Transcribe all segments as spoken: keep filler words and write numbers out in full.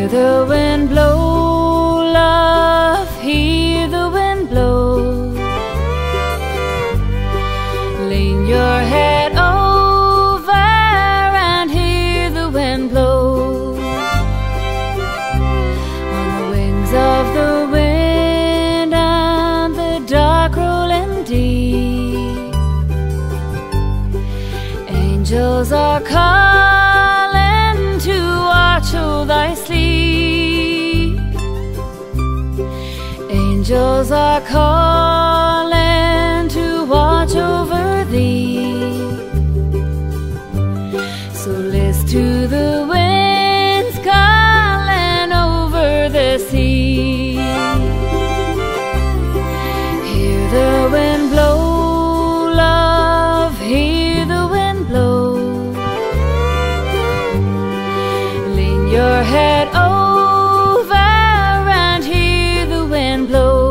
Hear the wind blow, love, hear the wind blow. Lean your head over and hear the wind blow. On the wings of the wind and the dark rolling deep, angels are calling to watch o'er thy sleep. Angels are calling to watch over thee. So list to the winds calling over the sea. Hear the wind blow, love, hear the wind blow. Lean your head over and hear the wind blow.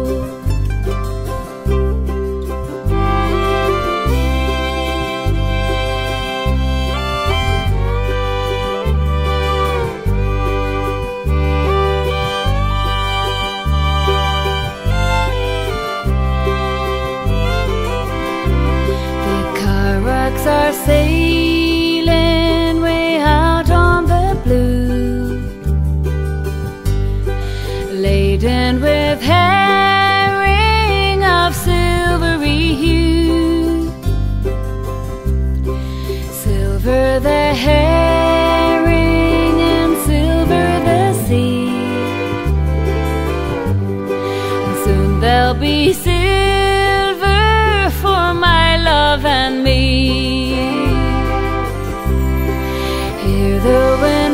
Are sailing way out on the blue, laden with herring of silvery hue. Silver the herring and silver the sea, and soon there'll be silver for my love and me. Hear the wind